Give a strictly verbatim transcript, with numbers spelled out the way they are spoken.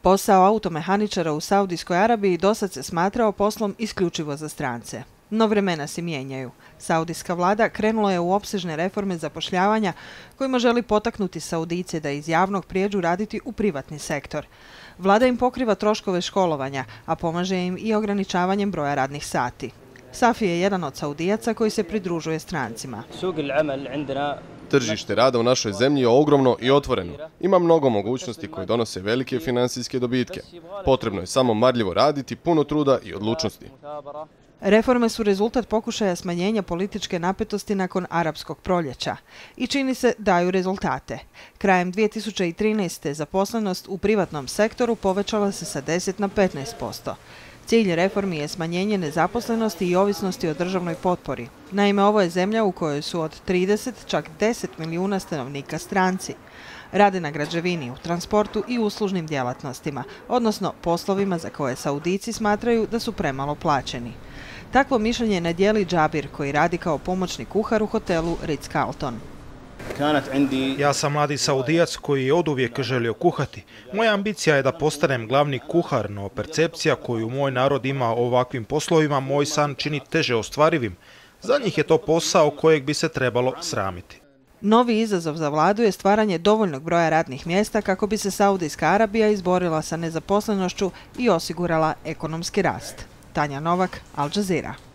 Posao automehaničara u Saudijskoj Arabiji dosad se smatrao poslom isključivo za strance. No vremena se mijenjaju. Saudijska vlada krenula je u opsežne reforme zapošljavanja kojima želi potaknuti Saudijce da iz javnog prijeđu raditi u privatni sektor. Vlada im pokriva troškove školovanja, a pomaže im i ograničavanjem broja radnih sati. Safi je jedan od Saudijaca koji se pridružuje strancima. Tržište rada u našoj zemlji je ogromno i otvoreno. Ima mnogo mogućnosti koje donose velike financijske dobitke. Potrebno je samo marljivo raditi, puno truda i odlučnosti. Reforme su rezultat pokušaja smanjenja političke napetosti nakon arapskog proljeća i čini se daju rezultate. Krajem dvije tisuće trinaeste. zaposlenost u privatnom sektoru povećala se sa deset na petnaest posto. Cilj reformi je smanjenje nezaposlenosti i ovisnosti o državnoj potpori. Naime, ovo je zemlja u kojoj su od trideset čak deset milijuna stanovnika stranci. Rade na građevini, u transportu i uslužnim djelatnostima, odnosno poslovima za koje Saudijci smatraju da su premalo plaćeni. Takvo mišljenje ne dijeli Džabir, koji radi kao pomoćni kuhar u hotelu Ritz-Carlton. Ja sam mladi Saudijac koji je oduvijek želio kuhati. Moja ambicija je da postanem glavni kuhar, no percepcija koju moj narod ima o ovakvim poslovima moj san čini teže ostvarivim. Za njih je to posao kojeg bi se trebalo sramiti. Novi izazov za vladu je stvaranje dovoljnog broja radnih mjesta kako bi se Saudijska Arabija izborila sa nezaposlenošću i osigurala ekonomski rast. Tanja Novak, Al Jazeera.